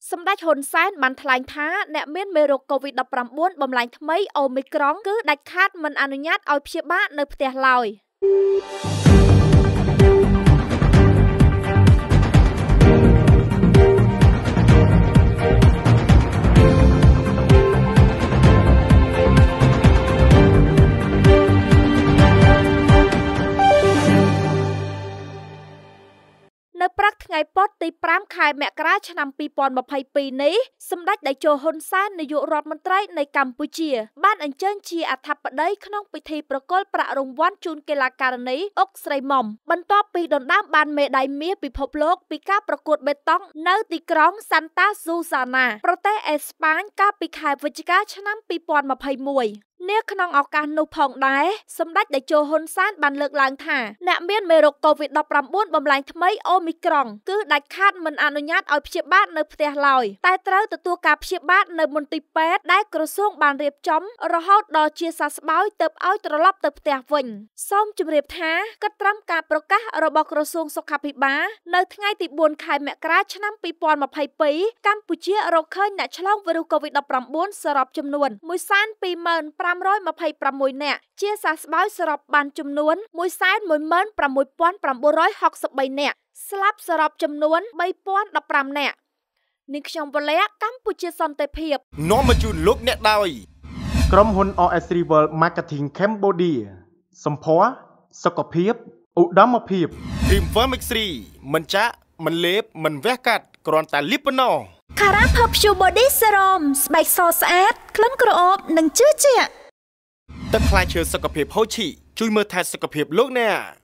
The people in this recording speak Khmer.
សម្ដេចហ៊ុនសែនបានថ្លែងថាអ្នកមានមេរោគ COVID-19 បំលែងថ្មីអូមីក្រុងគឺដាច់ខាតមិនអនុញ្ញាតឲ្យព្យាបាលនៅផ្ទះឡើយនៅព្រឹកថ្ងៃពុធទី5ខែមករាឆ្នាំ2022នេះសម្ដេចតេជោហ៊ុនសែននាយករដ្ឋមន្ត្រីនៃកម្ពុជាបានអញ្ជើញជាអធិបតីក្នុងពិធីប្រគល់ប្រាក់រង្វាន់ជូនកីឡាការិនីអុកស្រីមុំបន្ទាប់ពីដណ្ដើមបានមេដាយមាសពិភពលោកពីការប្រកួតបេតុងនៅទីក្រុង Santa Susana ប្រទេសអេស្ប៉ាញកាលពីខែវិច្ឆិកាឆ្នាំ2021នៅក្នុងឱកាសនោះផងដែរសម្ដេចតេជោហ៊ុនសែនបានលើកឡើងថាអ្នកមានមេរោគ COVID-19 បំលែងថ្មីអូមីក្រុងគឺដាច់ខាតមិនអនុញ្ញាតឲ្យព្យាបាលនៅផ្ទះឡើយតែត្រូវទទួលការព្យាបាលនៅមន្ទីរពេទ្យដែលក្រសួងបានរៀបចំរហូតដល់ជាសះស្បើយទើបឲ្យត្រឡប់ទៅផ្ទះវិញសូមជម្រាបថាគិតត្រឹមការប្រកាសរបស់ក្រសួងសុខាភិបាលនៅថ្ងៃទី4ខែមករាឆ្នាំ2022កម្ពុជារកឃើញអ្នកឆ្លងវីរុស COVID-19 សរុបចំនួន 12526 នាក់ជាសះស្បើយសរុបបានចំនួន 116,963 នាក់ស្លាប់សរុបចំនួន 3015 នាក់នេះខ្ញុំវលៈកម្ពុជាសន្តិភាពនាំមកជូនលោកអ្នកដោយក្រុមហ៊ុន RS Rival Marketing Cambodia សម្ផស្សសុខភាពឧត្តមភាព Cream Vermix3 មិនចាក់មិនលេបមិនវះកាត់គ្រាន់តែលាបប៉ុណ្ណោះ Cara Pure Body Serum ស្បែកសស្អាតក្លិនក្រអូបនិងជឿជាក់ទឹកផ្លែឈើសុខភាពហូជីជួយមើលថែសុខភាពលោកអ្នក